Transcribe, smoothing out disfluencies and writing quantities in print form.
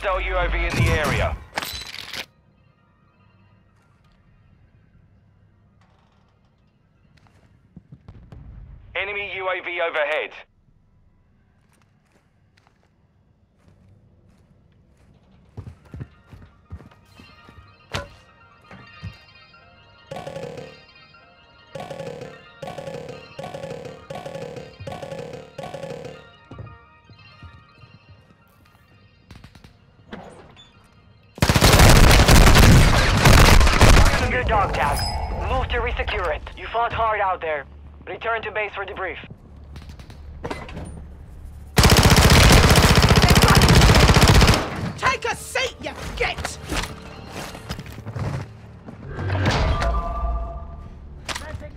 hostile UAV in the area. Enemy UAV overhead. Your dog tag. Move to resecure it. You fought hard out there. Return to base for debrief. Take a seat, you git!